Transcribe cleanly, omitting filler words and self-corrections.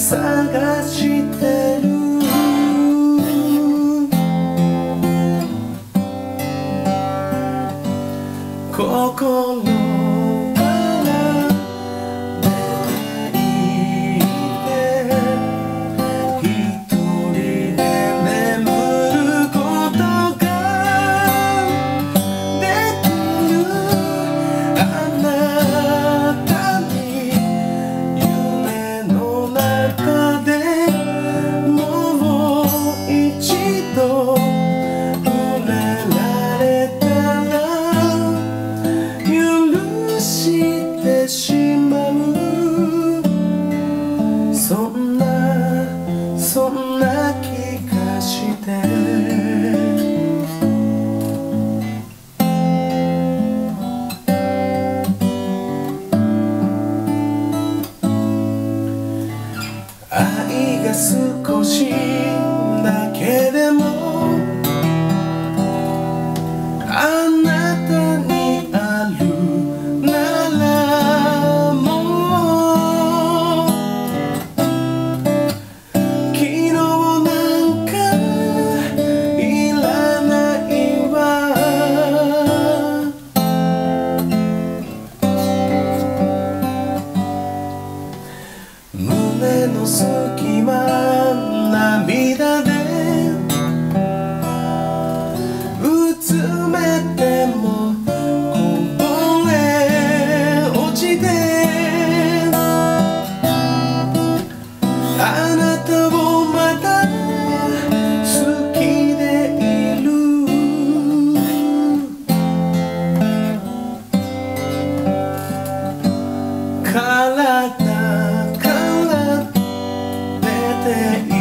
探してる心から出ていて一人で眠ることができるあなたに夢の中でもう一度触れられたら許してしまうそんな気がして愛が少しだけでもあなたにあるならもう昨日なんかいらないわ胸の隙間涙でうつめてもこぼれ落ちてあなたをまだ好きでいる体から出ている